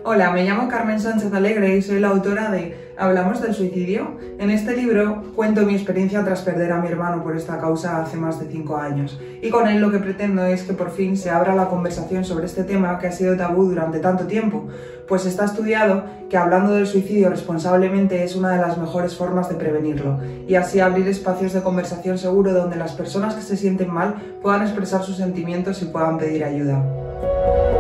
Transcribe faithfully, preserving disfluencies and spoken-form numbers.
Hola, me llamo Carmen Sánchez Alegre y soy la autora de ¿Hablamos del suicidio? En este libro cuento mi experiencia tras perder a mi hermano por esta causa hace más de cinco años. Y con él lo que pretendo es que por fin se abra la conversación sobre este tema que ha sido tabú durante tanto tiempo, pues está estudiado que hablando del suicidio responsablemente es una de las mejores formas de prevenirlo, y así abrir espacios de conversación seguro donde las personas que se sienten mal puedan expresar sus sentimientos y puedan pedir ayuda.